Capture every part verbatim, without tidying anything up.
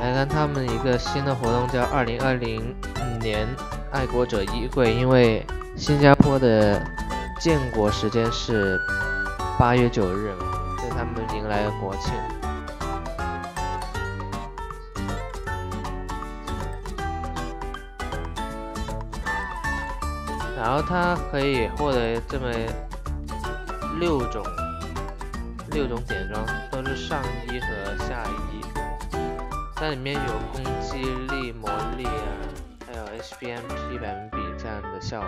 来看他们一个新的活动，叫二零二零年爱国者衣柜，因为新加坡的建国时间是八月九日，所以他们迎来了国庆。然后它可以获得这么六种六种点装，都是上衣和下衣，在里面有攻击力、魔力啊，还有 H P M P 百分比这样的效果。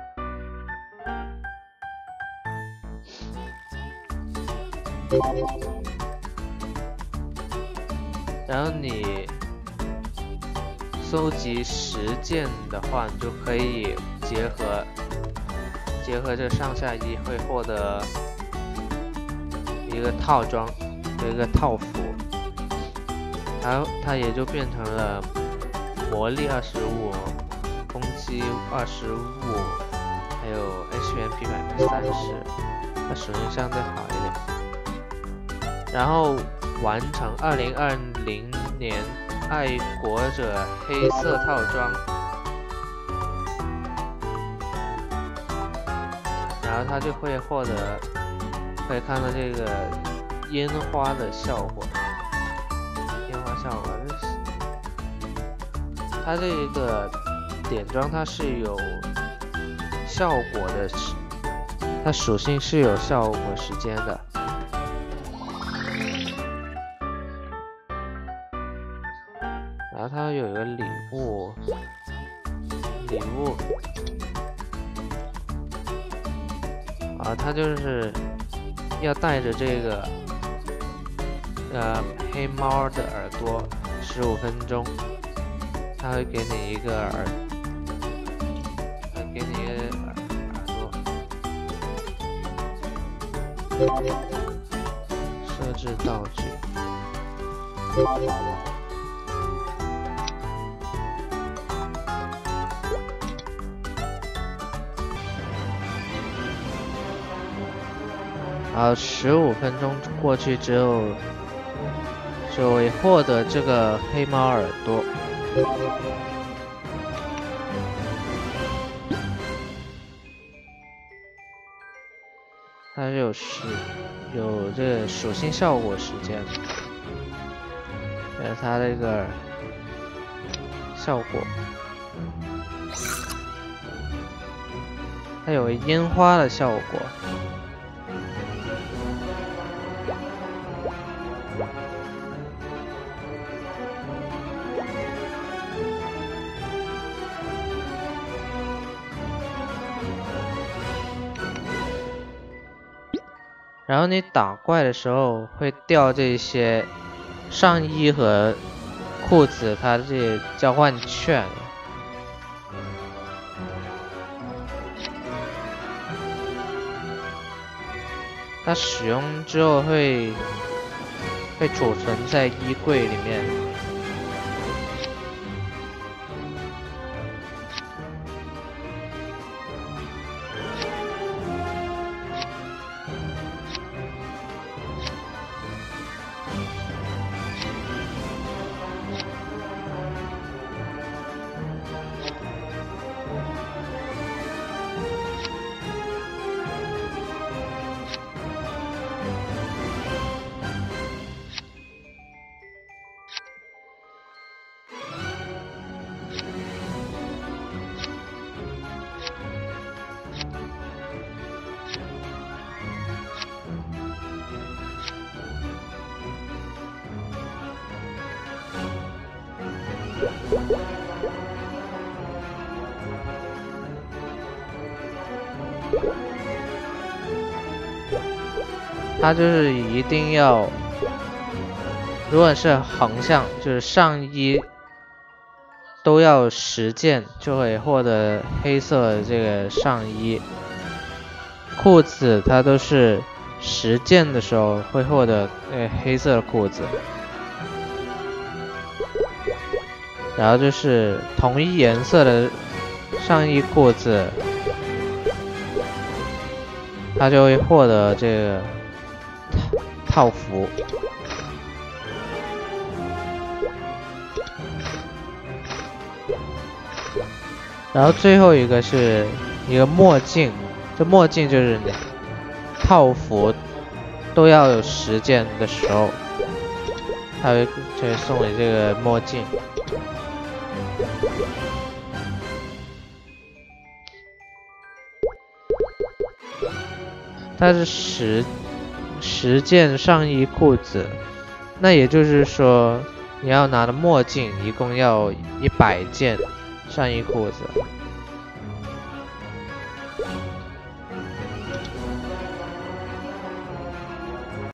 然后你搜集十件的话，你就可以结合结合这上下衣，会获得一个套装，有一个套服，然后它也就变成了魔力二十五，攻击二十五，还有 H P M P 百分之三十，它属性相对好一点。然后完成二零二零年爱国者黑色套装，然后它就会获得，可以看到这个烟花的效果，烟花效果，它这一个点装它是有效果的，它属性是有效果时间的。然后它有一个礼物，礼物，啊，它就是要带着这个呃黑猫的耳朵十五分钟，它会给你一个耳，呃，给你一个耳耳朵，设置道具。然后十五分钟过去之后，就会获得这个黑猫耳朵。它是有时有这个属性效果时间，这是它这个效果。它有烟花的效果。然后你打怪的时候会掉这些上衣和裤子，它这交换券。它使用之后会会储存在衣柜里面。它就是一定要，如果是横向，就是上衣都要十件就会获得黑色的这个上衣，裤子它都是十件的时候会获得呃黑色的裤子，然后就是同一颜色的上衣裤子，它就会获得这个套服。 然后最后一个是一个墨镜，这墨镜就是你套服都要有十件的时候，他会就会送你这个墨镜。它是十十件上衣裤子，那也就是说你要拿的墨镜一共要一百件上衣裤子。